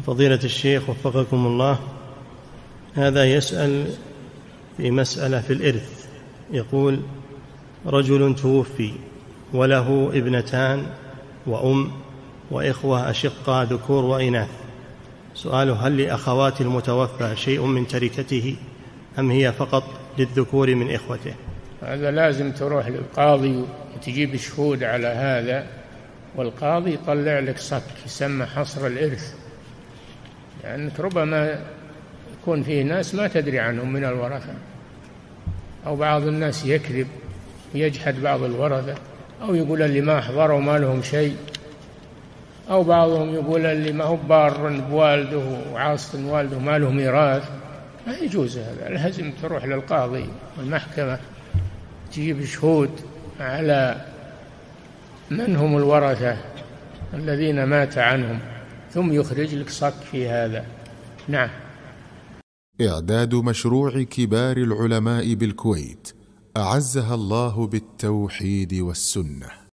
فضيلة الشيخ وفقكم الله، هذا يسأل في مسألة في الإرث. يقول: رجل توفي وله ابنتان وأم وإخوة أشقاء ذكور وإناث. سؤاله: هل لأخوات المتوفى شيء من تركته أم هي فقط للذكور من إخوته؟ هذا لازم تروح للقاضي وتجيب شهود على هذا، والقاضي يطلع لك صك يسمى حصر الإرث، لأنك ربما يكون فيه ناس ما تدري عنهم من الورثة، أو بعض الناس يكذب ويجحد بعض الورثة، أو يقول اللي ما أحضروا ما لهم شيء، أو بعضهم يقول اللي ما هو بار بوالده وعاص والده ما له ميراث. ما يجوز هذا، لازم تروح للقاضي والمحكمة تجيب شهود على من هم الورثة الذين مات عنهم، ثم يخرج لك صك في هذا. نعم. إعداد مشروع كبار العلماء بالكويت أعزها الله بالتوحيد والسنة.